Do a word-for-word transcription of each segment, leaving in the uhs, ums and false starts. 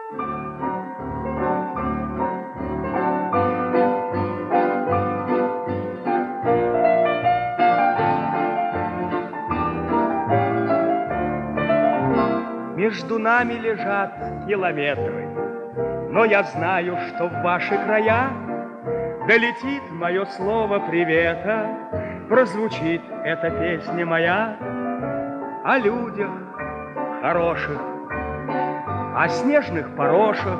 Между нами лежат километры, но я знаю, что в ваши края долетит мое слово привета, прозвучит эта песня моя о людях хороших, о снежных порошах,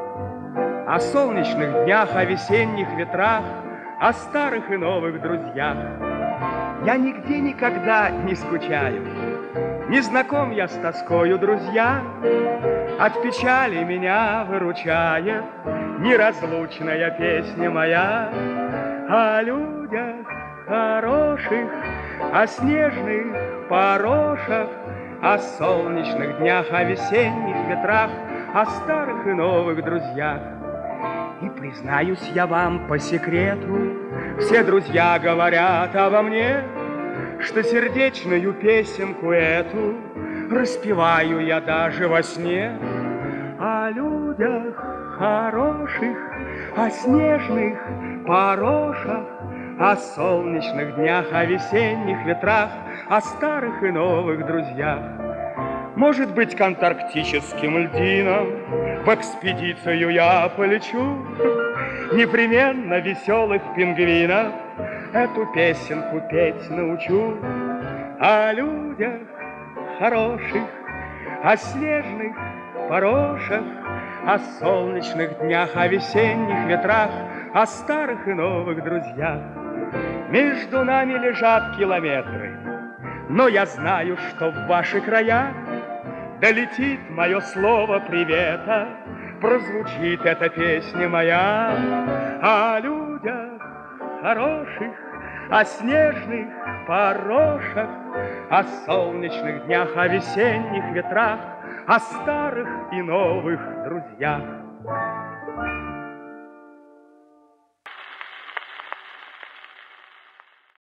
о солнечных днях, о весенних ветрах, о старых и новых друзьях. Я нигде никогда не скучаю, не знаком я с тоскою, друзья. От печали меня выручает неразлучная песня моя о людях хороших, о снежных порошах, о солнечных днях, о весенних ветрах, о старых и новых друзьях. И признаюсь я вам по секрету, все друзья говорят обо мне, что сердечную песенку эту распеваю я даже во сне. О людях хороших, о снежных порошах, о солнечных днях, о весенних ветрах, о старых и новых друзьях. Может быть, к антарктическим льдинам в экспедицию я полечу, непременно веселых пингвинов эту песенку петь научу. О людях хороших, о снежных порошах, о солнечных днях, о весенних ветрах, о старых и новых друзьях. Между нами лежат километры, но я знаю, что в ваши края долетит мое слово привета, прозвучит эта песня моя о людях хороших, о снежных порошах, о солнечных днях, о весенних ветрах, о старых и новых друзьях.